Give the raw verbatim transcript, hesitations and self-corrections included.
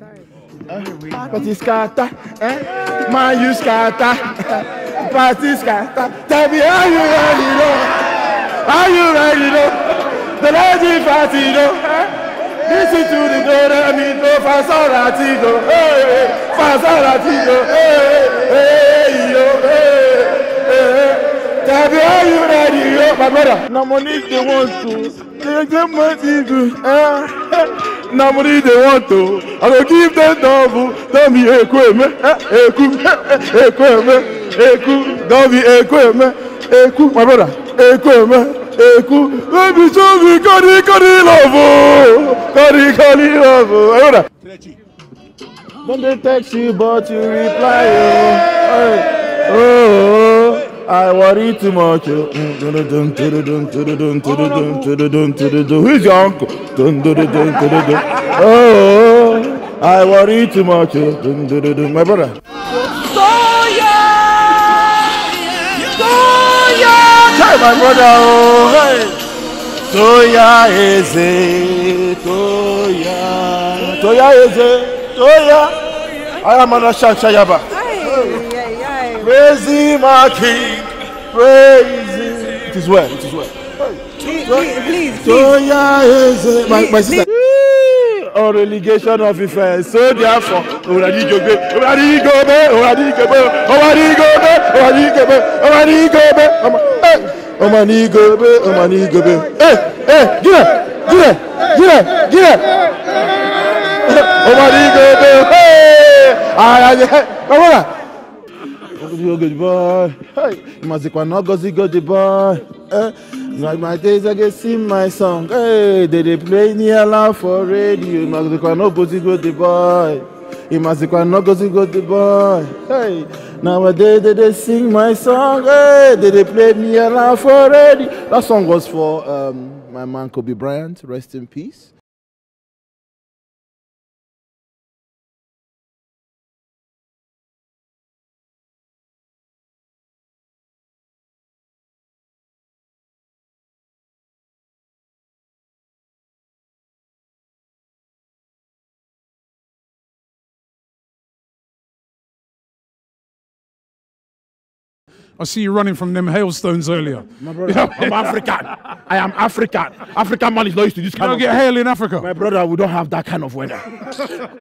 Party scatter, eh? My you scatter, party scatter. Tell me, are you ready, though? Are you ready, though? The lady party, though. Listen to the door, I mean, no fasolati, go, hey, fasolati, go, hey, hey, yo, hey, hey. Tell me, are you ready, yo, my brother? No money they want to, they get money to, eh? No money they want to. I will give them double. Don't be equipment. Equipment. Equipment. Don't be equipment. Equipment. My brother. Equipment. Equipment. Baby, show me. Kari, kari, love. Kari, kari, love. My brother. Don't they text you, but you reply. Oh, oh. I worry too much. Who's your uncle? Oh, I worry too much. My brother. Toya! Toya! Try my brother. Oh, hey. Toya is it. Toya. Toya is it. Toya. I am on a shayaba. Praise my king, praise him. It is well, it is well. Please, please, please. Toya is my, my sister. On relegation of Ife, so therefore, Oradi Gobe, Oradi Gobe, Oradi Gobe, Oradi Gobe, Oradi Gobe, Oradi Gobe, Omani Gobe, Omani Gobe. Hey, hey, get it, get it, get it, get it. Omani Gobe, hey, ay, ay, come on. Goodbye. Hey, Mazikwa no go see goodbye. Eh, like my days I get sing my song. Hey, they they play near loud for radio. Mazikwa no go see goodbye. Mazikwa no go see goodbye. Hey, nowadays they they sing my song. Hey, they they play near loud for radio. That song was for um my man Kobe Bryant. Rest in peace. I see you running from them hailstones earlier. My brother, I'm African. I am African. African man is not used to this You kind don't of get hail in Africa. My brother, we don't have that kind of weather.